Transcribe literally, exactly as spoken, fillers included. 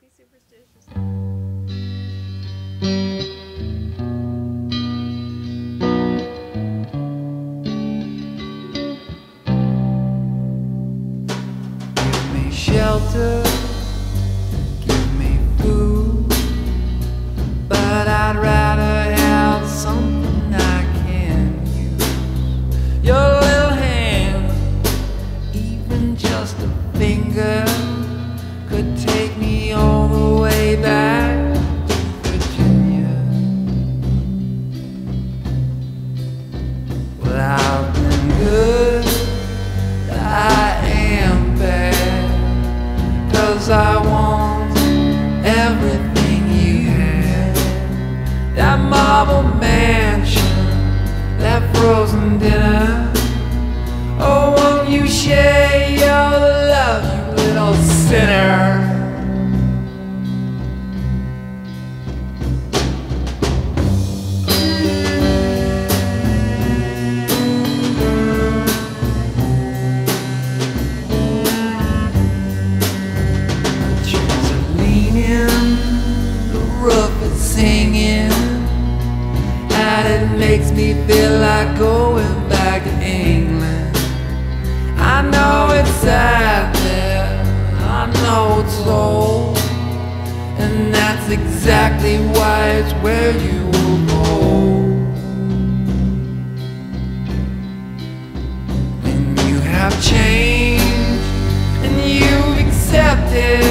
be superstitious. Give me shelter, give me food, but I'd rather have something I can use. Your little hand, even just a finger, could take me all the way back to Virginia. Well, I've been good, I am bad, 'cause I want everything you had. That marble mansion, that frozen dinner. Oh, won't you share your love, you little sinner? The trees are leaning, the roof is singing, and it makes me feel like going back to England. I know it's sad there, I know it's old, and that's exactly why it's where you will go. When you have changed and you've accepted